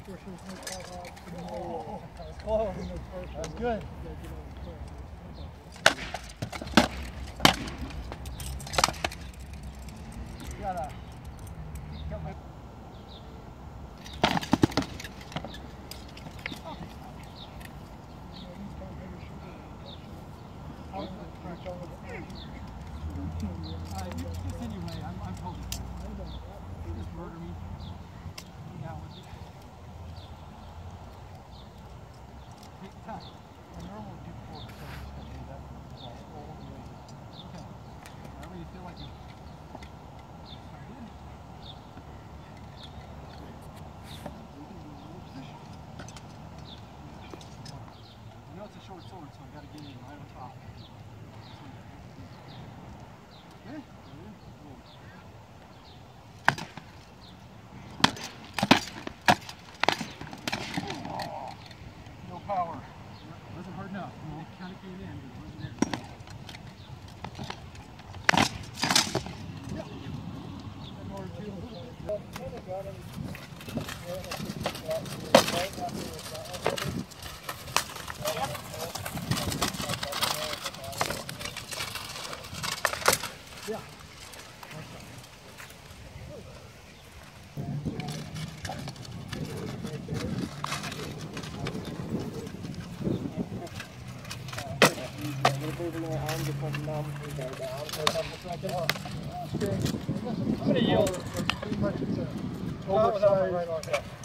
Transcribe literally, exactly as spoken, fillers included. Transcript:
close. That's good. You gotta get my Uh, just anyway, I'm, I'm totally fine. You just murder me. Yeah, with it. Take time. I normally do four, so I'm just going to do that all the way. Okay. Whenever you feel like you start in. I know it's a short sword, so I got to get in right on top. Okay. No power. It wasn't hard enough. It kind of came in, but it wasn't there. Yeah. And more too. Yeah. I'm going to yield. Pretty much it's a oversized.